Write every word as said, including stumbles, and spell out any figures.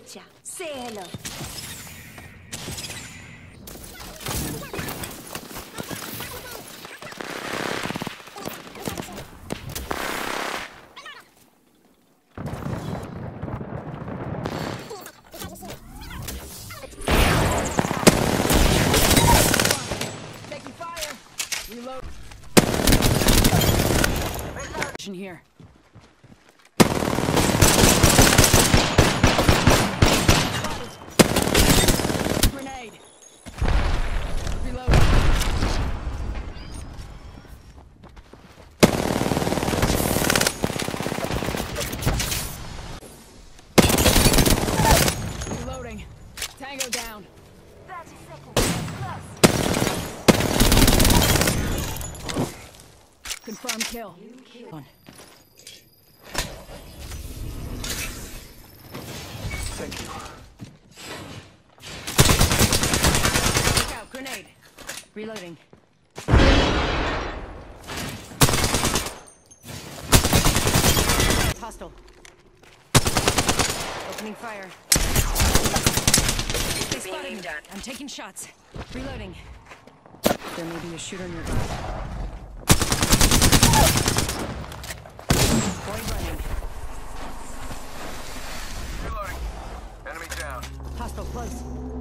Gotcha. Say hello. Taking fire. Reload. Here. Grenade. Reload. Reloading. Tango down. thirty seconds. Close. Confirm kill. One. Thank you. Look out, grenade. Reloading. Hostile. Opening fire. They spotted me. I'm taking shots. Reloading. There may be a shooter nearby. Boy running. Reloading. Enemy down. Hostile close.